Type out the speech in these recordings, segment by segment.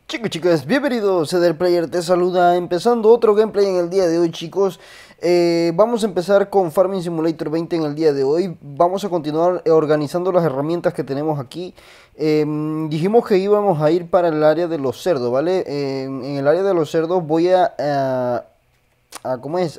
Chicos, chicas, bienvenidos a Ceder Player, te saluda, empezando otro gameplay en el día de hoy, chicos. Vamos a empezar con Farming Simulator 20 en el día de hoy. Vamos a continuar organizando las herramientas que tenemos aquí. Dijimos que íbamos a ir para el área de los cerdos, ¿vale? En el área de los cerdos voy ¿cómo es?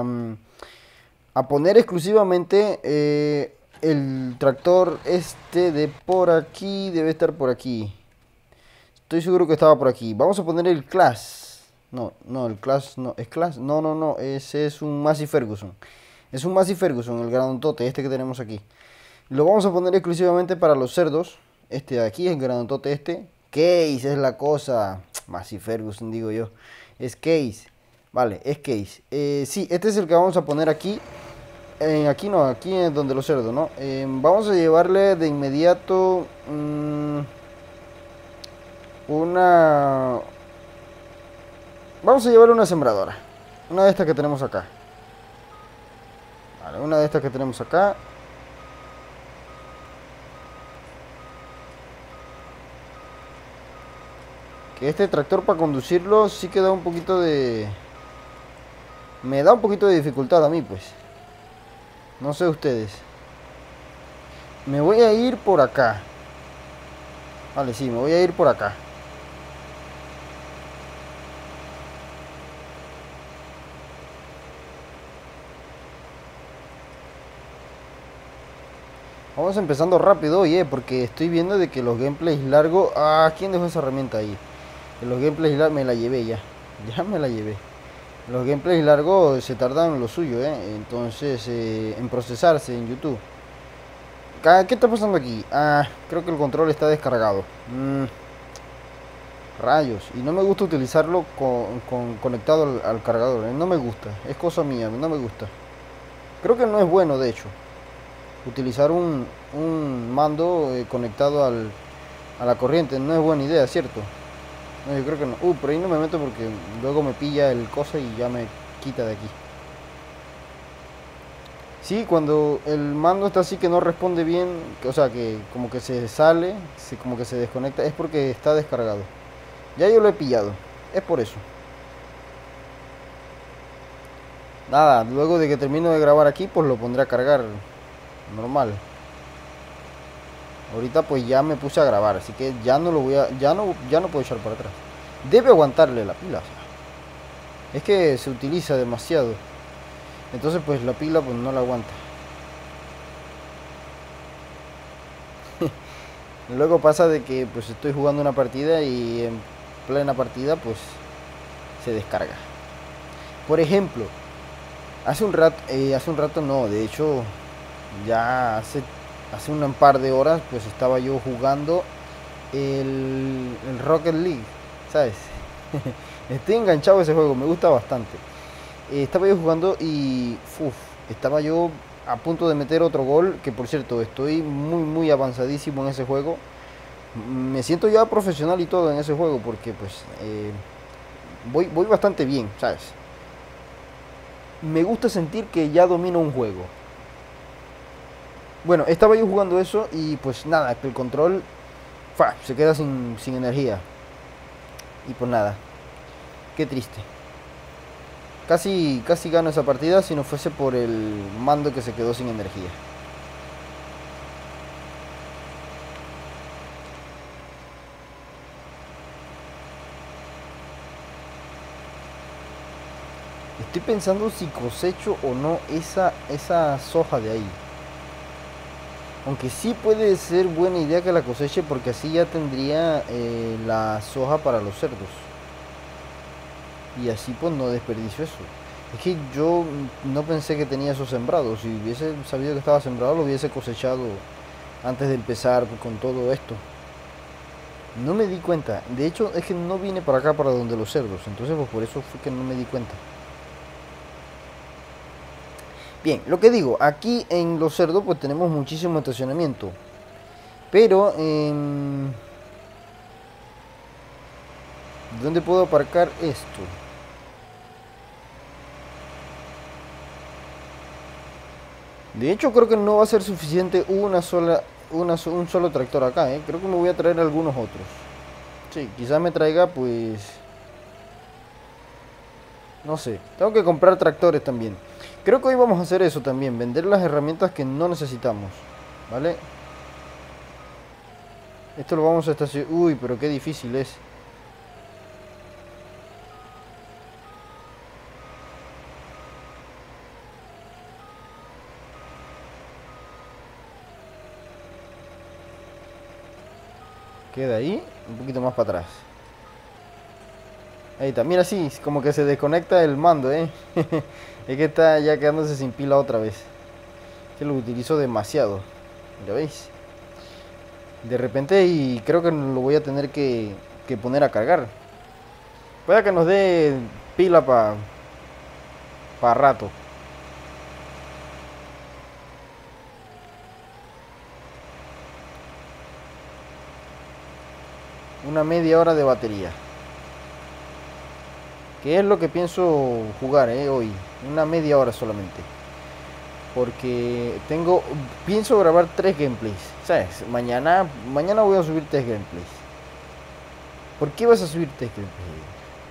A poner exclusivamente el tractor este de por aquí, debe estar por aquí. Estoy seguro que estaba por aquí. Vamos a poner el Class. No, el Class no. ¿Es Class? No. Ese es un Massey Ferguson. Es un Massey Ferguson, el grandotote, este que tenemos aquí. Lo vamos a poner exclusivamente para los cerdos. Este de aquí, el grandotote este. Case es la cosa. Massey Ferguson, digo yo. Es Case. Vale, es Case. Sí, este es el que vamos a poner aquí. Aquí no, aquí es donde los cerdos, ¿no? Vamos a llevarle de inmediato... una... Vamos a llevar una sembradora. Una de estas que tenemos acá. Vale, una de estas que tenemos acá. Que este tractor para conducirlo sí que da un poquito de... Me da un poquito de dificultad a mí, pues. No sé ustedes. Me voy a ir por acá. Vale, sí, me voy a ir por acá. Vamos empezando rápido, oye, porque estoy viendo de que los gameplays largos... Ah, ¿quién dejó esa herramienta ahí? Que los gameplays largos... Me la llevé ya. Ya me la llevé. Los gameplays largos se tardan lo suyo, Entonces, en procesarse en YouTube. ¿Qué está pasando aquí? Ah, creo que el control está descargado. Rayos. Y no me gusta utilizarlo conectado al cargador, No me gusta. Es cosa mía, no me gusta. Creo que no es bueno, de hecho, utilizar un mando conectado a la corriente. No es buena idea, ¿cierto? No, yo creo que no. Por ahí no me meto porque luego me pilla el cosa y ya me quita de aquí. Sí, cuando el mando está así que no responde bien, o sea, que como que se sale, como que se desconecta, es porque está descargado. Ya yo lo he pillado, es por eso. Nada, luego de que termino de grabar aquí, pues lo pondré a cargar normal. Ahorita pues ya me puse a grabar, así que ya no lo voy a, ya no puedo echar para atrás. Debe aguantarle la pila, o sea, es que se utiliza demasiado. Entonces pues la pila pues no la aguanta. Luego pasa de que pues estoy jugando una partida y en plena partida pues se descarga. Por ejemplo, hace un rato no, de hecho ya hace un par de horas pues estaba yo jugando el Rocket League, ¿sabes? Estoy enganchado a ese juego, me gusta bastante. Estaba yo jugando y estaba yo a punto de meter otro gol, que por cierto estoy muy avanzadísimo en ese juego. Me siento ya profesional y todo en ese juego porque pues voy bastante bien, ¿sabes? Me gusta sentir que ya domino un juego. Bueno, estaba yo jugando eso y pues nada, que el control se queda sin energía. Y pues nada, qué triste. Casi gano esa partida si no fuese por el mando que se quedó sin energía. Estoy pensando si cosecho o no esa soja de ahí. Aunque sí puede ser buena idea que la coseche porque así ya tendría la soja para los cerdos. Y así pues no desperdicio eso. Es que yo no pensé que tenía eso sembrado. Si hubiese sabido que estaba sembrado, lo hubiese cosechado antes de empezar con todo esto. No me di cuenta. De hecho, es que no vine para acá, para donde los cerdos. Entonces, pues por eso fue que no me di cuenta. Bien, lo que digo, aquí en los cerdos pues tenemos muchísimo estacionamiento. Pero, ¿dónde puedo aparcar esto? De hecho, creo que no va a ser suficiente un solo tractor acá, Creo que me voy a traer algunos otros. Sí, quizás me traiga pues... No sé, tengo que comprar tractores también. Creo que hoy vamos a hacer eso también, vender las herramientas que no necesitamos. ¿Vale? Esto lo vamos a estacionar... Uy, pero qué difícil es. Queda ahí, un poquito más para atrás. Ahí está, mira así, como que se desconecta el mando, ¿eh? Es que está ya quedándose sin pila otra vez. Que lo utilizo demasiado. ¿Ya veis? De repente y creo que lo voy a tener que poner a cargar. Puede que nos dé pila para rato. Una media hora de batería. Que es lo que pienso jugar hoy. Una media hora solamente. Porque pienso grabar 3 gameplays. ¿Sabes? Mañana voy a subir 3 gameplays. ¿Por qué vas a subir 3 gameplays?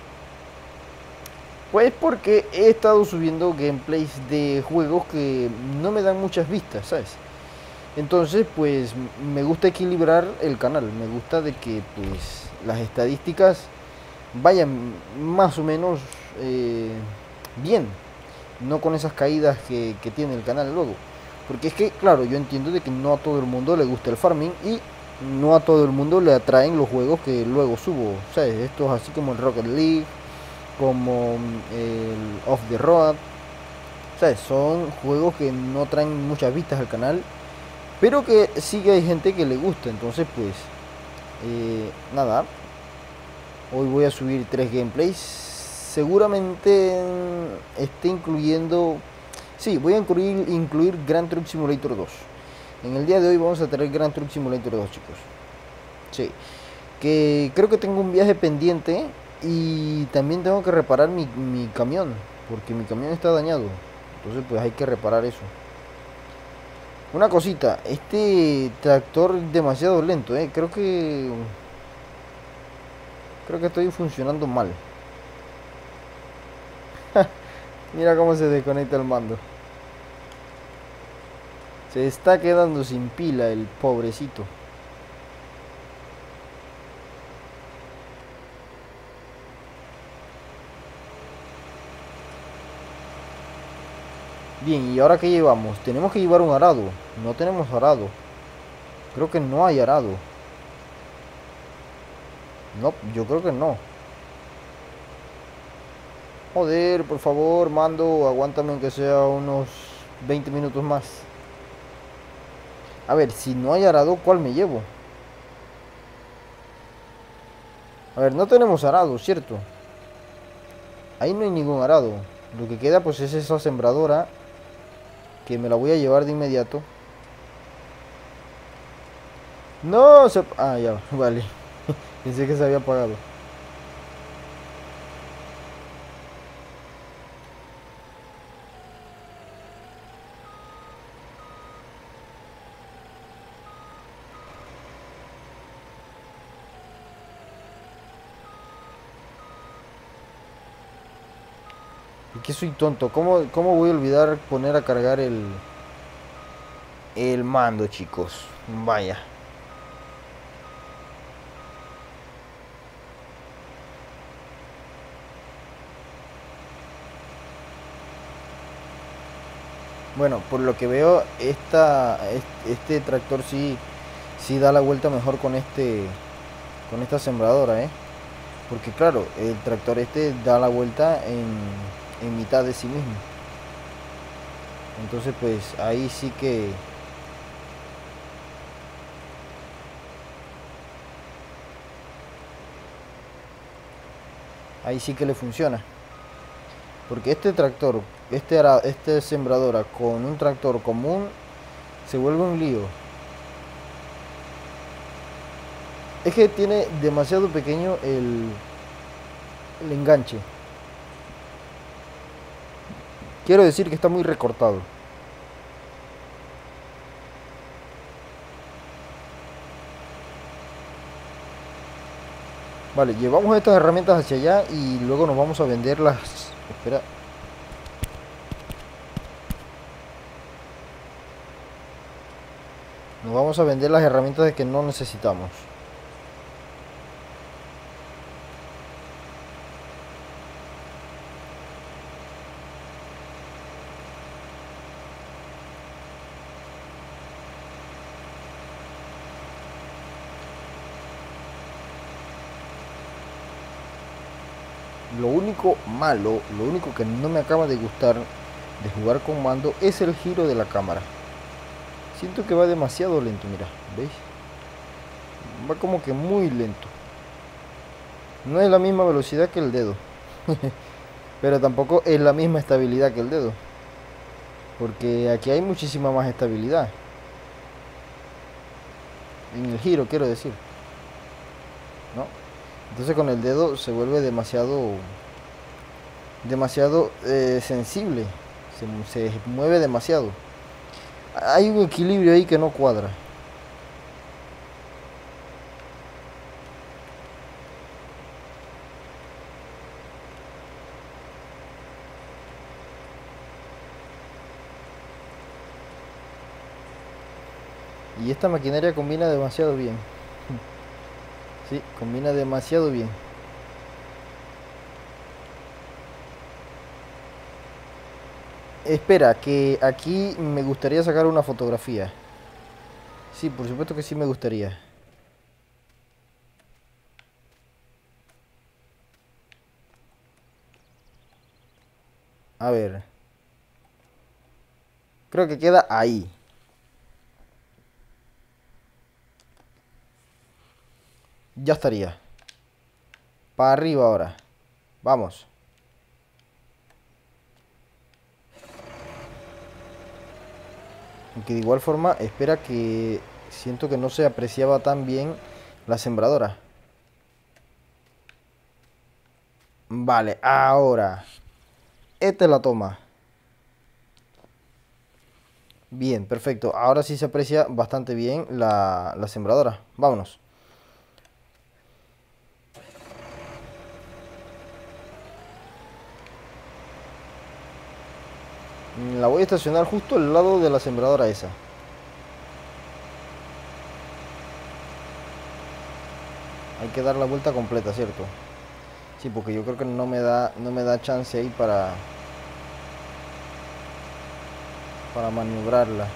Pues porque he estado subiendo gameplays de juegos que no me dan muchas vistas, ¿sabes? Entonces, pues me gusta equilibrar el canal. Me gusta de que pues las estadísticas vayan más o menos bien. No con esas caídas que tiene el canal luego. Porque es que, claro, yo entiendo de que no a todo el mundo le gusta el farming y no a todo el mundo le atraen los juegos que luego subo. ¿Sabes? Estos así como el Rocket League, como el Off the Road. ¿Sabes? Son juegos que no traen muchas vistas al canal, pero que sí que hay gente que le gusta. Entonces, pues, nada. Hoy voy a subir 3 gameplays. Seguramente esté incluyendo... Sí, voy a incluir Grand Truck Simulator 2. En el día de hoy vamos a tener Grand Truck Simulator 2, chicos. Sí. Que creo que tengo un viaje pendiente y también tengo que reparar mi camión. Porque mi camión está dañado. Entonces pues hay que reparar eso. Una cosita. Este tractor es demasiado lento, eh. Creo que estoy funcionando mal. Mira cómo se desconecta el mando. Se está quedando sin pila el pobrecito. Bien, ¿y ahora qué llevamos? Tenemos que llevar un arado. No tenemos arado. Creo que no hay arado. No, yo creo que no. Joder, por favor, mando, aguántame aunque sea unos 20 minutos más. A ver, si no hay arado, ¿cuál me llevo? A ver, no tenemos arado, ¿cierto? Ahí no hay ningún arado. Lo que queda pues es esa sembradora, que me la voy a llevar de inmediato. No, ah, ya, vale. Pensé que se había apagado. ¿Y qué soy tonto? ¿Cómo voy a olvidar poner a cargar el mando, chicos? Vaya. Bueno, por lo que veo, este tractor sí da la vuelta mejor con esta sembradora, ¿eh? Porque claro, el tractor este da la vuelta en mitad de sí mismo. Entonces pues ahí sí que le funciona. Porque este tractor, este sembradora con un tractor común se vuelve un lío. Es que tiene demasiado pequeño el enganche. Quiero decir que está muy recortado. Vale, llevamos estas herramientas hacia allá y luego nos vamos a vender las... Espera. Nos vamos a vender las herramientas de que no necesitamos. Lo único malo, lo único que no me acaba de gustar de jugar con mando es el giro de la cámara. Siento que va demasiado lento, mira, ¿veis? Va como que muy lento. No es la misma velocidad que el dedo. Pero tampoco es la misma estabilidad que el dedo. Porque aquí hay muchísima más estabilidad. En el giro, quiero decir. ¿No? Entonces con el dedo se vuelve demasiado sensible. Se mueve demasiado. Hay un equilibrio ahí que no cuadra. Y esta maquinaria combina demasiado bien. Sí, combina demasiado bien. Espera, que aquí me gustaría sacar una fotografía. Sí, por supuesto que sí me gustaría. A ver. Creo que queda ahí. Ya estaría. Para arriba ahora. Vamos. Aunque de igual forma, espera que... Siento que no se apreciaba tan bien la sembradora. Vale, ahora. Esta es la toma. Bien, perfecto. Ahora sí se aprecia bastante bien la sembradora. Vámonos. La voy a estacionar justo al lado de la sembradora esa. Hay que dar la vuelta completa, ¿cierto? Sí, porque yo creo que no me da chance ahí para maniobrarla.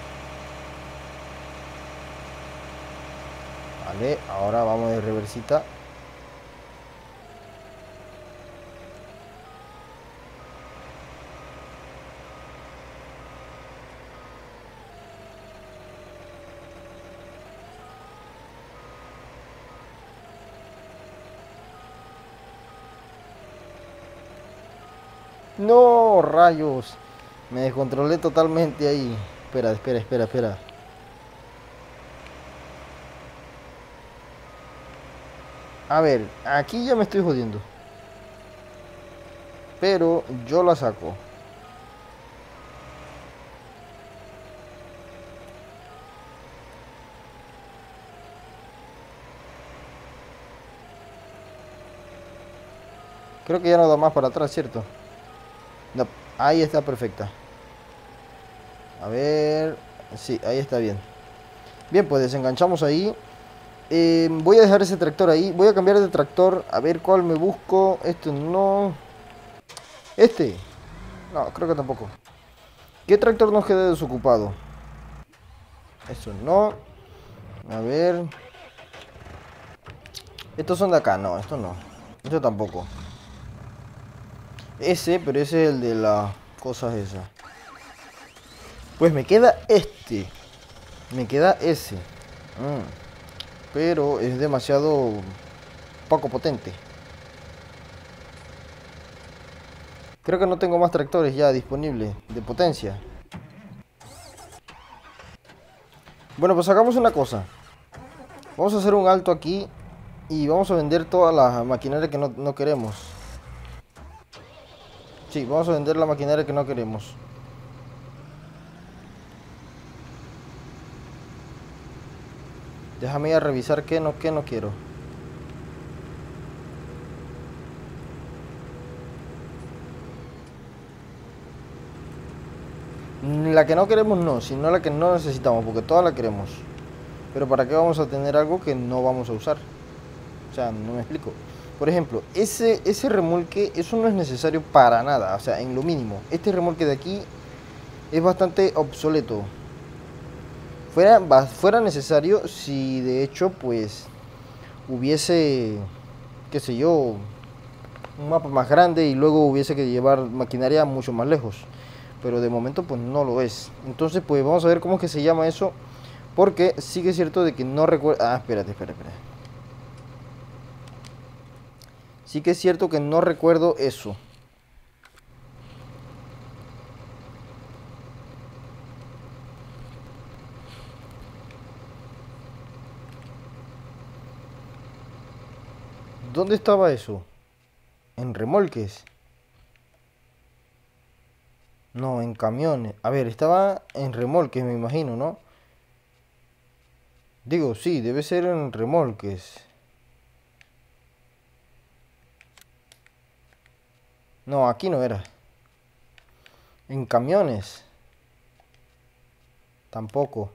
Vale, ahora vamos de reversita. No, rayos. Me descontrolé totalmente ahí. Espera, espera, espera, espera. A ver, aquí ya me estoy jodiendo. Pero yo la saco. Creo que ya no da más para atrás, ¿cierto? No, ahí está perfecta. A ver... Sí, ahí está bien. Bien, pues desenganchamos ahí. Voy a dejar ese tractor ahí. Voy a cambiar de tractor. A ver cuál me busco. Este no. Este. No, creo que tampoco. ¿Qué tractor nos queda desocupado? Eso no. A ver. Estos son de acá. No, esto no. Esto tampoco. Ese, pero ese es el de las cosas esas. Pues me queda este. Me queda ese. Pero es demasiado poco potente. Creo que no tengo más tractores ya disponibles de potencia. Bueno, pues hagamos una cosa. Vamos a hacer un alto aquí y vamos a vender toda la maquinaria que no queremos. Sí, vamos a vender la maquinaria que no queremos. Déjame ir a revisar qué no quiero. La que no queremos no, sino la que no necesitamos, porque todas la queremos. Pero ¿para qué vamos a tener algo que no vamos a usar? O sea, no me explico. Por ejemplo, ese remolque, eso no es necesario para nada, o sea, en lo mínimo. Este remolque de aquí es bastante obsoleto. Fuera necesario si de hecho, pues, hubiese, qué sé yo, un mapa más grande y luego hubiese que llevar maquinaria mucho más lejos. Pero de momento, pues, no lo es. Entonces, pues, vamos a ver cómo es que se llama eso. Porque sí que es cierto de que no recuerdo... Ah, espérate. Sí que es cierto que no recuerdo eso. ¿Dónde estaba eso? ¿En remolques? No, en camiones. A ver, estaba en remolques, me imagino, ¿no? Digo, sí, debe ser en remolques. No, aquí no era. En camiones. Tampoco.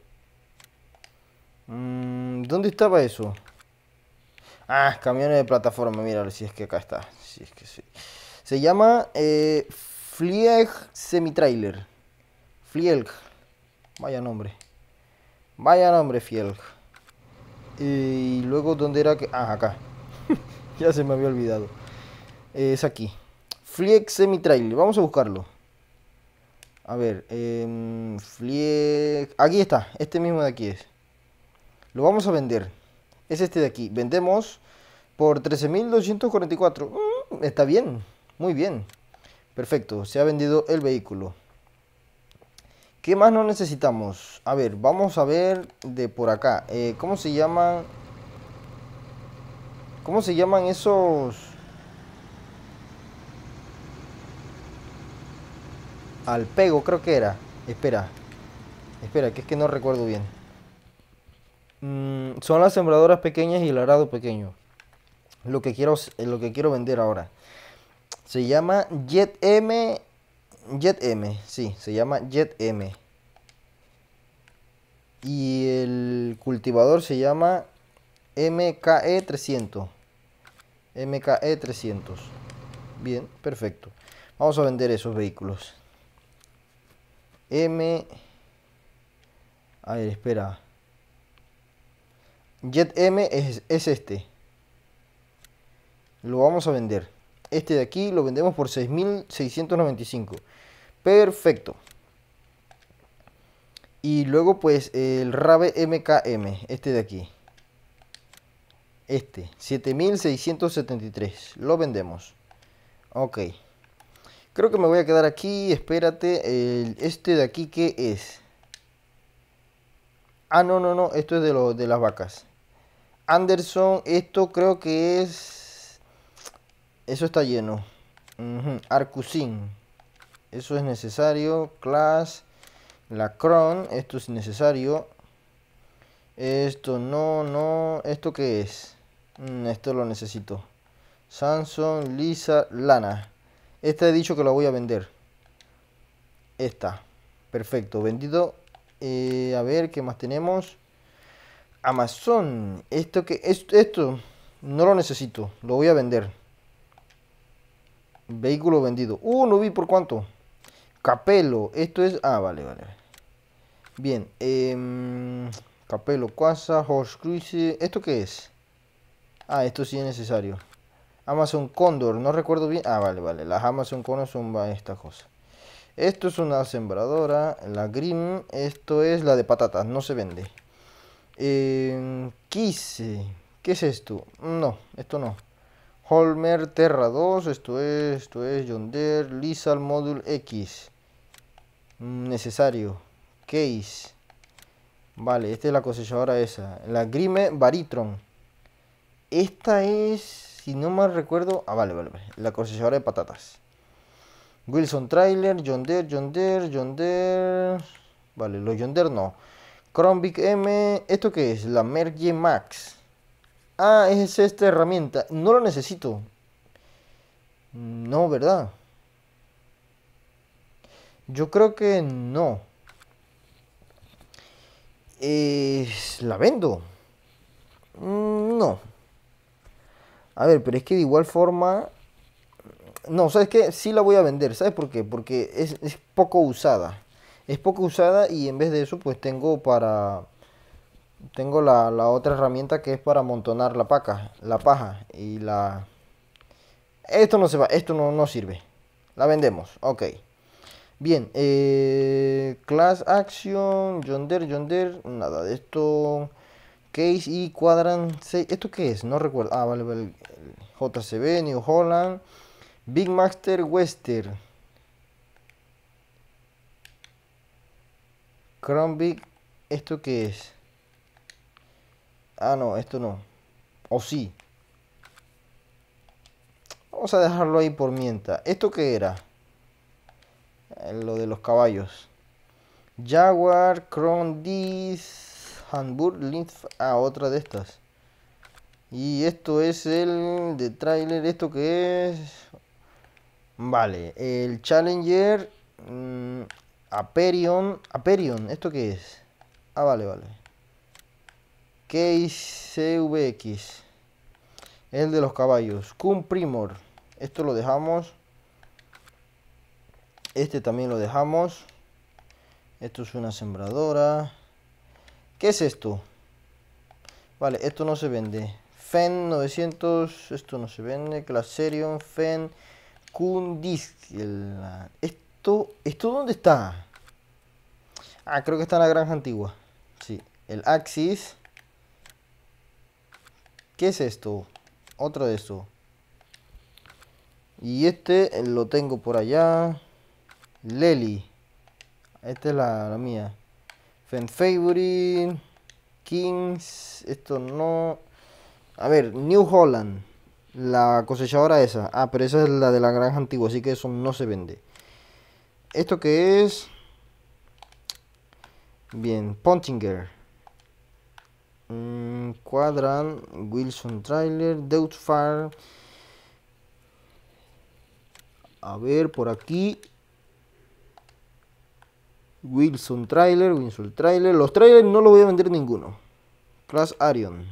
¿Dónde estaba eso? Ah, camiones de plataforma. Mira, si es que acá está. Si es que sí. Se llama Flieg Semitrailer. Flieg. Vaya nombre. Vaya nombre, Fielg. Y luego, ¿dónde era que...? Ah, acá. Ya se me había olvidado. Es aquí. Flieg Semitrailer. Vamos a buscarlo. A ver. Flieg... Aquí está. Este mismo de aquí es. Lo vamos a vender. Es este de aquí. Vendemos por 13.244. Está bien. Muy bien. Perfecto. Se ha vendido el vehículo. ¿Qué más no necesitamos? A ver, vamos a ver de por acá. ¿Cómo se llaman? ¿Cómo se llaman esos? Alpego, creo que era. Espera, que es que no recuerdo bien. Son las sembradoras pequeñas y el arado pequeño. Lo que quiero vender ahora. Se llama Jet M. Jet M, sí, se llama Jet M. Y el cultivador se llama MKE 300. MKE 300. Bien, perfecto. Vamos a vender esos vehículos. M. A ver, espera. Jet M es este. Lo vamos a vender. Este de aquí lo vendemos por 6.695. Perfecto. Y luego pues el Rave MKM. Este de aquí. Este. 7.673. Lo vendemos. Ok. Creo que me voy a quedar aquí. Espérate. Este de aquí, ¿qué es? Ah, no. Esto es de las vacas. Anderson, esto creo que es... Eso está lleno. Arcusin. Eso es necesario. Class. La Cron. Esto es necesario. Esto no. ¿Esto qué es? Esto lo necesito. Samsung, Lisa, Lana. Esta he dicho que la voy a vender. Esta. Perfecto. Vendido. A ver, ¿qué más tenemos? Amazon. Esto no lo necesito. Lo voy a vender. Vehículo vendido. No vi por cuánto. Capello. Esto es... Ah, vale. Bien. Capello, Quasar, Horse Cruise. ¿Esto qué es? Ah, esto sí es necesario. Amazon Condor. No recuerdo bien. Ah, vale. Las Amazon Condor son esta cosa. Esto es una sembradora. La Grim. Esto es la de patatas. No se vende. Kise. ¿Qué es esto? No, esto no. Holmer Terra 2. Esto es John Deere. Lizal Module X. Necesario. Case. Vale, esta es la cosechadora esa. La Grime Baritron. Esta es, si no mal recuerdo... Ah, vale. La cosechadora de patatas. Wilson Trailer, John Deere. Vale, los John Deere no. Chrombic M. ¿Esto qué es? La Merge Max. Ah, es esta herramienta. No lo necesito. No, ¿verdad? Yo creo que no. ¿La vendo? No. A ver, pero es que de igual forma... No, ¿sabes qué? Sí la voy a vender. ¿Sabes por qué? Porque es poco usada. Es poco usada y en vez de eso pues tengo para... Tengo la otra herramienta que es para amontonar la paja y la... Esto no se va, esto no sirve. La vendemos, ok. Bien, Class Action, Yonder, nada de esto. Case y Quadrant 6. ¿Esto qué es? No recuerdo. Ah, vale, vale. JCB, New Holland. Big Master Western. Crown Big. ¿Esto qué es? Ah, no, esto no. O sí. Vamos a dejarlo ahí por mientras. ¿Esto qué era? Lo de los caballos. Jaguar, Crown Dis, Hamburg, Linz. Ah, otra de estas. Y esto es el de trailer. ¿Esto qué es? Vale, el Challenger. Aperion, ¿esto qué es? Ah, vale, vale. Case CVX. El de los caballos. Kun Primor. Esto lo dejamos. Este también lo dejamos. Esto es una sembradora. ¿Qué es esto? Vale, esto no se vende. Fen 900. Esto no se vende. Classerion. Fen. Kun Disc. ¿Esto dónde está? Ah, creo que está en la granja antigua. Sí. El Axis. ¿Qué es esto? Otro de esto. Y este lo tengo por allá. Lely. Esta es la mía. Fan Favorite. Kings. Esto no. A ver, New Holland. La cosechadora esa. Ah, pero esa es la de la granja antigua, así que eso no se vende. ¿Esto qué es? Bien, Pontinger. Quadrant. Wilson Trailer. Deutz Farm. A ver, por aquí. Wilson Trailer. Los trailers no los voy a vender ninguno. Class Arion.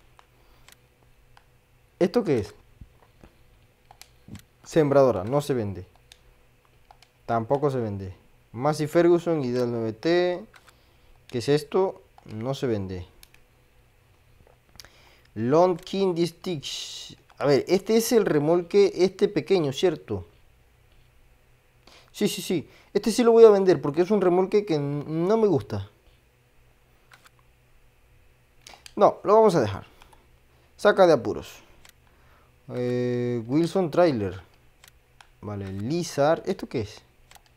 ¿Esto qué es? Sembradora, no se vende. Tampoco se vende. Massey Ferguson y del 9T. ¿Qué es esto? No se vende. Long King Stitch. A ver, este es el remolque, este pequeño, ¿cierto? Sí, sí, sí. Este sí lo voy a vender porque es un remolque que no me gusta. No, lo vamos a dejar. Saca de apuros. Wilson Trailer. Vale, Lizard. ¿Esto qué es?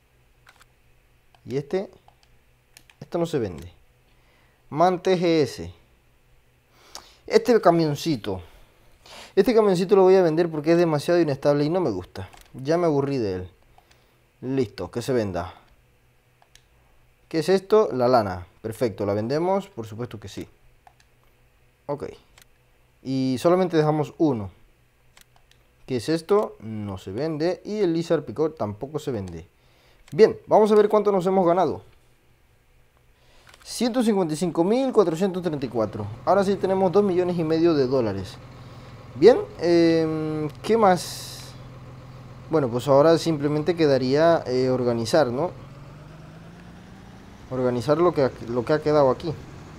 Y este. Esto no se vende. Man TGS. Este camioncito. Este camioncito lo voy a vender porque es demasiado inestable y no me gusta. Ya me aburrí de él. Listo, que se venda. ¿Qué es esto? La lana. Perfecto, ¿la vendemos? Por supuesto que sí. Ok. Y solamente dejamos uno. ¿Qué es esto? No se vende. Y el Lizard Picot tampoco se vende. Bien, vamos a ver cuánto nos hemos ganado. 155.434. Ahora sí tenemos 2,5 millones de dólares. Bien, ¿qué más? Bueno, pues ahora simplemente quedaría organizar, ¿no? Organizar lo que ha quedado aquí.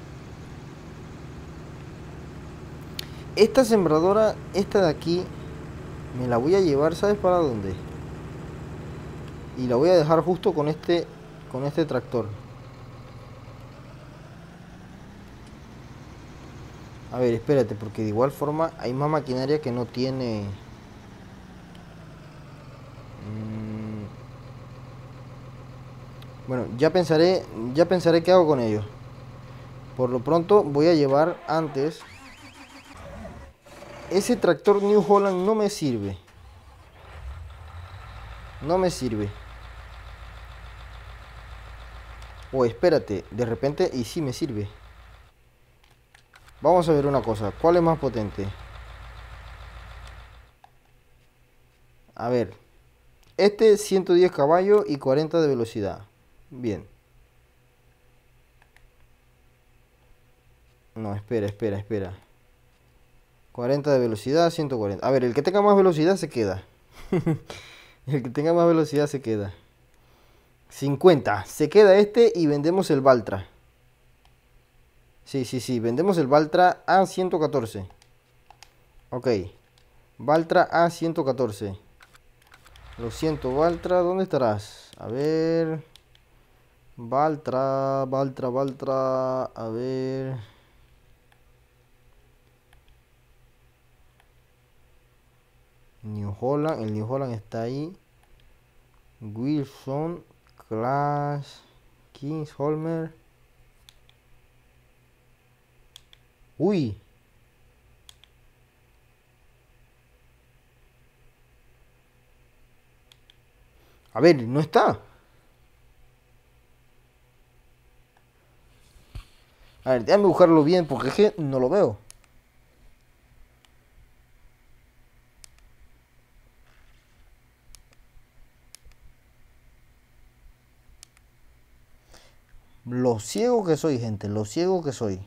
Esta sembradora, esta de aquí, me la voy a llevar, ¿sabes para dónde? Y la voy a dejar justo con este tractor. A ver, espérate, porque de igual forma hay más maquinaria que no tiene... Bueno, ya pensaré qué hago con ellos. Por lo pronto voy a llevar antes... Ese tractor New Holland no me sirve. No me sirve. O espérate, de repente y sí me sirve. Vamos a ver una cosa, ¿cuál es más potente? A ver, Este 110 caballos y 40 de velocidad. Bien. No, espera. 40 de velocidad, 140. A ver, el que tenga más velocidad se queda. El que tenga más velocidad se queda. 50. Se queda este y vendemos el Valtra. Sí. Vendemos el Valtra a 114. Ok. Valtra a 114. Lo siento, Valtra. ¿Dónde estarás? A ver. Valtra. A ver. New Holland. El New Holland está ahí. Wilson. Clash. Kingsholmer. Uy. A ver, no está. A ver, déjame buscarlo bien porque es que no lo veo. Lo ciego que soy, gente. Lo ciego que soy.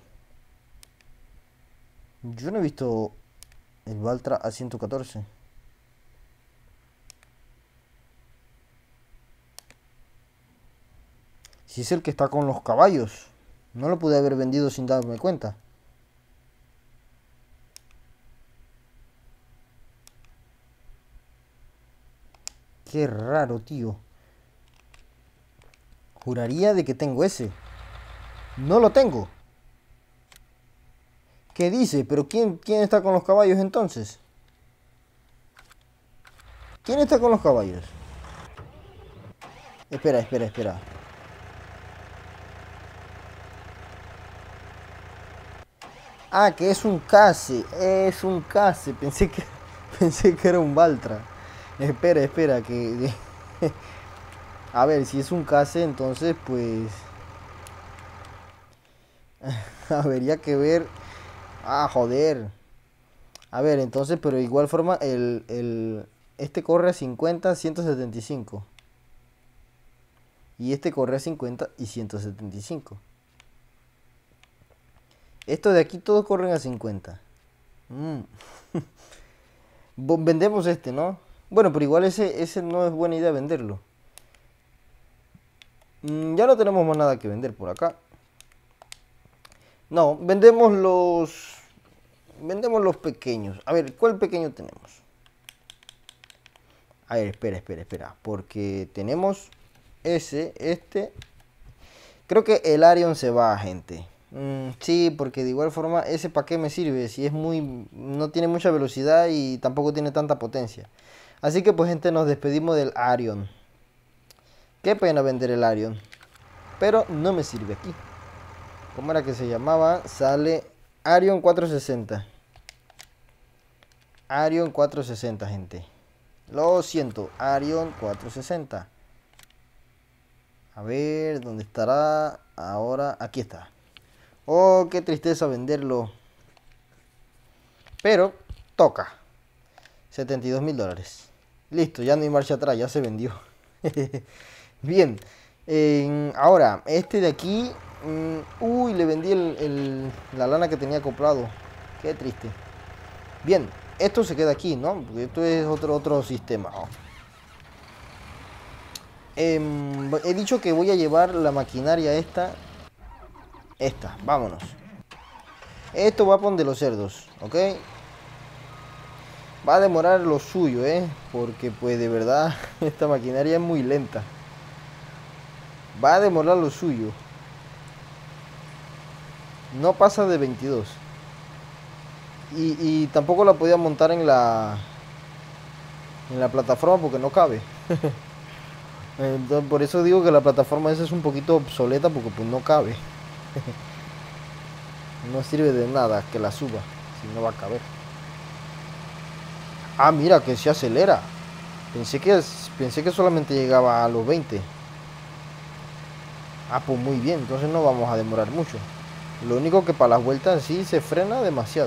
Yo no he visto el Valtra a 114. Si es el que está con los caballos. No lo pude haber vendido sin darme cuenta. Qué raro, tío. Juraría de que tengo ese. No lo tengo. ¿Qué dice? ¿Pero quién está con los caballos entonces? ¿Quién está con los caballos? Espera. Ah, que es un case. Es un case. Pensé que era un Valtra. Espera, que... A ver, si es un case, entonces pues... Habría que ver... Ah, joder. A ver, entonces, pero de igual forma, este corre a 50, 175. Y este corre a 50 y 175. Estos de aquí todos corren a 50. Vendemos este, ¿no? Bueno, pero igual ese no es buena idea venderlo. Ya no tenemos más nada que vender por acá. No, vendemos los... Vendemos los pequeños. A ver, ¿cuál pequeño tenemos? A ver, espera. Porque tenemos este. Creo que el Arion se va, gente. Sí, porque de igual forma, ese para qué me sirve. Si es muy... No tiene mucha velocidad y tampoco tiene tanta potencia. Así que pues, gente, nos despedimos del Arion. Qué pena vender el Arion. Pero no me sirve aquí. ¿Cómo era que se llamaba? Sale Arion 460. Arion 460, gente. Lo siento, Arion 460. A ver, ¿dónde estará? Ahora, aquí está. Oh, qué tristeza venderlo. Pero, toca. 72.000 dólares. Listo, ya no hay marcha atrás, ya se vendió. Bien. Ahora, este de aquí... uy, le vendí la lana que tenía comprado. Qué triste. Bien, esto se queda aquí, ¿no? Porque esto es otro sistema. He dicho que voy a llevar la maquinaria esta. Vámonos. Esto va a poner los cerdos, ¿ok? Va a demorar lo suyo, porque pues de verdad esta maquinaria es muy lenta. Va a demorar lo suyo. No pasa de 22. Y tampoco la podía montar en la plataforma porque no cabe. Entonces, por eso digo que la plataforma esa es un poquito obsoleta porque pues no cabe. No sirve de nada que la suba si no va a caber. Ah, mira que se acelera. Pensé que solamente llegaba a los 20. Ah, pues muy bien, entonces no vamos a demorar mucho. Lo único que para las vueltas sí se frena demasiado.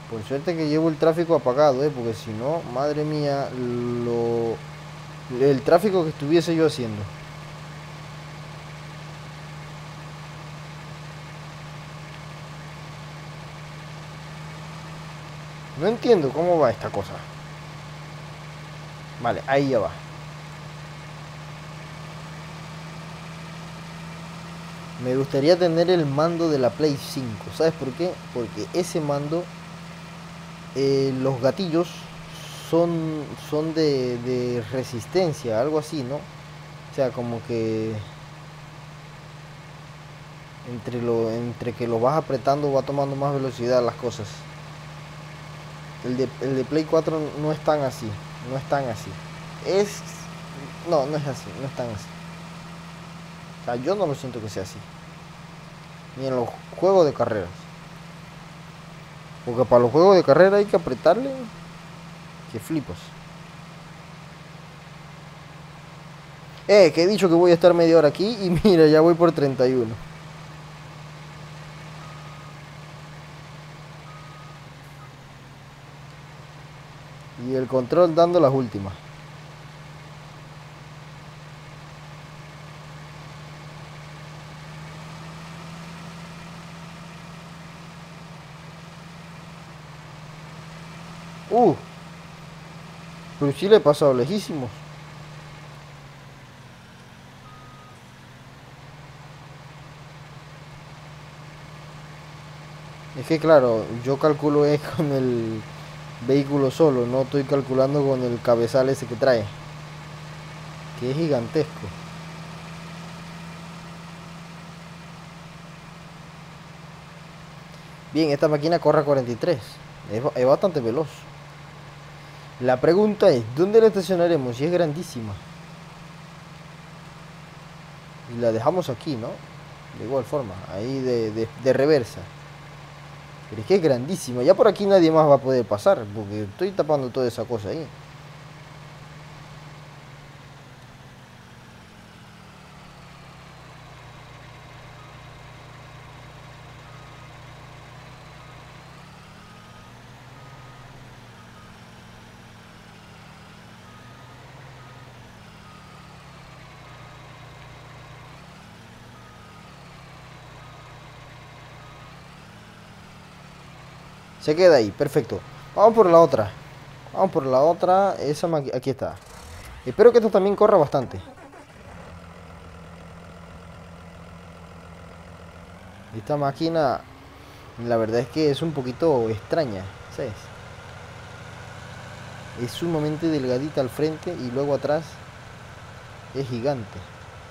Por suerte que llevo el tráfico apagado, porque si no, madre mía, el tráfico que estuviese yo haciendo. No entiendo cómo va esta cosa. Vale, ahí ya va. Me gustaría tener el mando de la Play 5. ¿Sabes por qué? Porque ese mando, los gatillos son de resistencia, algo así, ¿no? O sea, como que entre que lo vas apretando va tomando más velocidad las cosas. El de Play 4 no es tan así. No es tan así. Es... No, no es así. No es tan así. O sea, yo no lo siento que sea así. Ni en los juegos de carreras. Porque para los juegos de carrera hay que apretarle. Que flipas. Que he dicho que voy a estar media hora aquí y mira, ya voy por 31. Y el control dando las últimas. Uh, pero sí le he pasado lejísimos. Es que claro, yo calculo es con el vehículo solo, no estoy calculando con el cabezal ese que trae, que es gigantesco. Bien, esta máquina corre a 43, es bastante veloz. La pregunta es, ¿dónde la estacionaremos? Si es grandísima. Y la dejamos aquí, ¿no? De igual forma, ahí de reversa. Pero es que es grandísima. Ya por aquí nadie más va a poder pasar, porque estoy tapando toda esa cosa ahí. Se queda ahí, perfecto. Vamos por la otra. Vamos por la otra. Aquí está. Espero que esto también corra bastante. Esta máquina, la verdad es que es un poquito extraña, ¿sabes? Es sumamente delgadita al frente y luego atrás es gigante.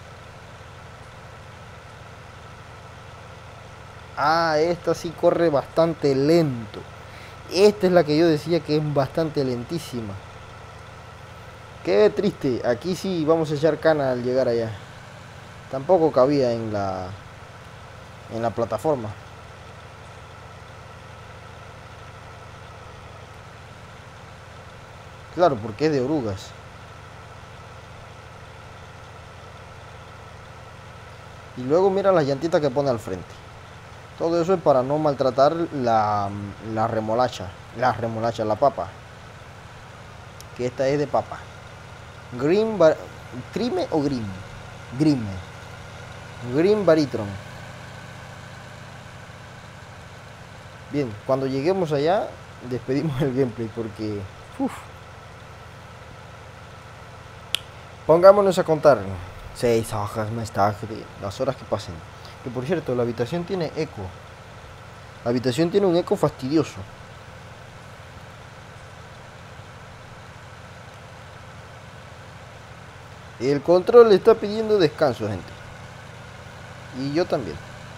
Ah, esta sí corre bastante lento. Esta es la que yo decía que es bastante lentísima. Qué triste. Aquí sí vamos a echar cana al llegar allá. Tampoco cabía en la plataforma. Claro, porque es de orugas. Y luego mira las llantitas que pone al frente. Todo eso es para no maltratar la remolacha. La papa. Que esta es de papa. ¿Crime o Grim? Grime. Green Baritron. Bien, cuando lleguemos allá, despedimos el gameplay porque... Uf. Pongámonos a contar 6 hojas más tarde, las horas que pasen. Que por cierto, la habitación tiene eco. La habitación tiene un eco fastidioso. El control le está pidiendo descanso, gente. Y yo también.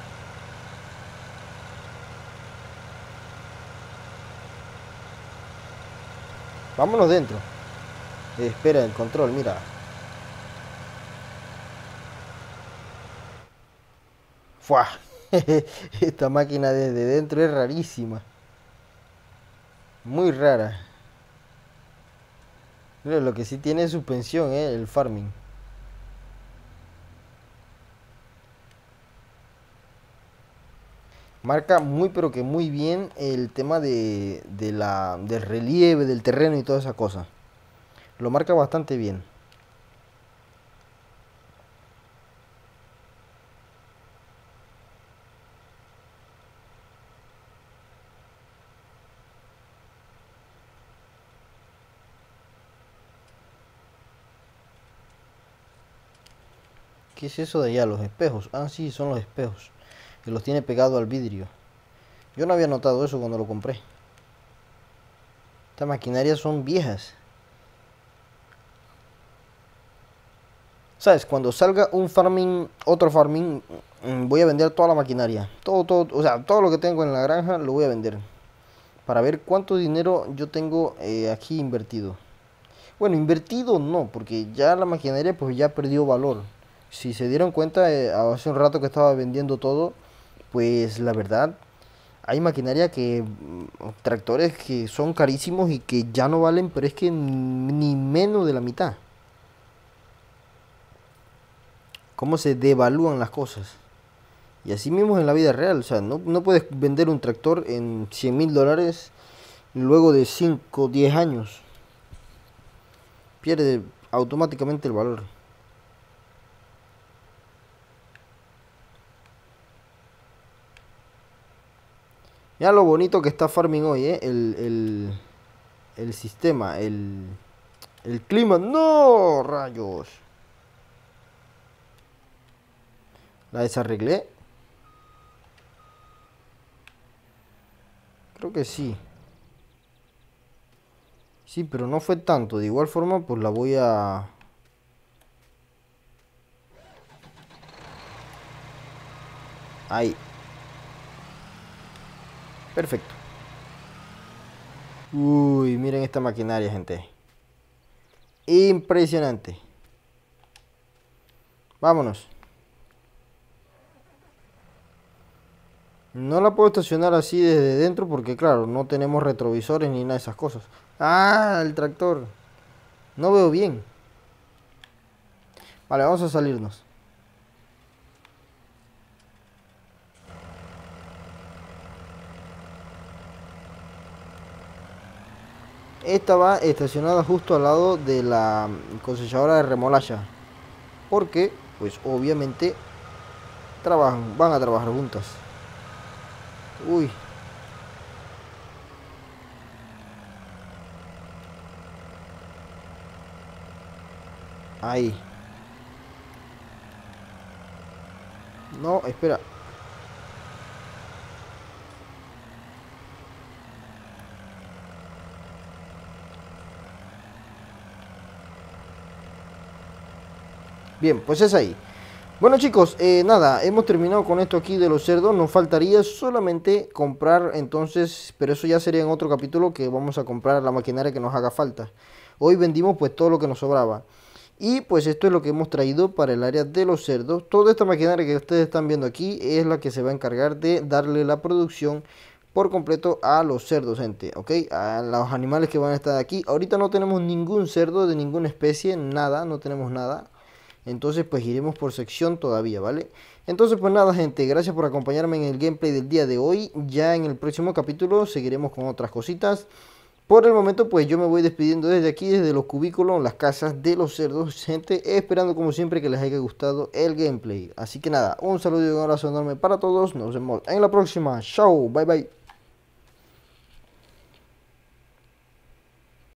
Vámonos dentro. Espera el control, mira. ¡Fua! Esta máquina desde dentro es rarísima. Muy rara. Mira, lo que sí tiene es suspensión, el farming. Marca muy pero que muy bien el tema del relieve, del terreno y toda esa cosa. Lo marca bastante bien. ¿Qué es eso de allá? Los espejos. Ah, sí, son los espejos. Que los tiene pegado al vidrio. Yo no había notado eso cuando lo compré. Estas maquinarias son viejas. ¿Sabes? Cuando salga un farming, otro farming, voy a vender toda la maquinaria. Todo, o sea, todo lo que tengo en la granja lo voy a vender. Para ver cuánto dinero yo tengo aquí invertido. Bueno, invertido no, porque ya la maquinaria pues ya perdió valor. Si se dieron cuenta, hace un rato que estaba vendiendo todo, pues la verdad, hay maquinaria que, tractores que son carísimos y que ya no valen, pero es que ni menos de la mitad. Cómo se devalúan las cosas. Y así mismo en la vida real, o sea, no puedes vender un tractor en $100.000 luego de 5 o 10 años. Pierde automáticamente el valor. Mira lo bonito que está Farming hoy, el sistema, el clima. ¡No! ¡Rayos! ¿La desarreglé? Creo que sí. Sí, pero no fue tanto. De igual forma, pues la voy a... Ahí. Perfecto. Uy, miren esta maquinaria, gente. Impresionante. Vámonos. No la puedo estacionar así desde dentro porque, claro, no tenemos retrovisores ni nada de esas cosas. Ah, el tractor. No veo bien. Vale, vamos a salirnos. Esta va estacionada justo al lado de la cosechadora de remolacha. Porque, pues obviamente, van a trabajar juntas. Uy. Ahí. No, espera. Bien, pues es ahí. Bueno chicos, nada, hemos terminado con esto aquí de los cerdos. Nos faltaría solamente comprar entonces, pero eso ya sería en otro capítulo, que vamos a comprar la maquinaria que nos haga falta. Hoy vendimos pues todo lo que nos sobraba. Y pues esto es lo que hemos traído para el área de los cerdos. Toda esta maquinaria que ustedes están viendo aquí es la que se va a encargar de darle la producción por completo a los cerdos, gente, ¿ok? A los animales que van a estar aquí. Ahorita no tenemos ningún cerdo de ninguna especie, nada, no tenemos nada. Entonces pues iremos por sección todavía, ¿vale? Entonces pues nada, gente, gracias por acompañarme en el gameplay del día de hoy. Ya en el próximo capítulo seguiremos con otras cositas. Por el momento pues yo me voy despidiendo desde aquí, desde los cubículos, las casas de los cerdos, gente, esperando como siempre que les haya gustado el gameplay. Así que nada, un saludo y un abrazo enorme para todos, nos vemos en la próxima, chao, bye bye.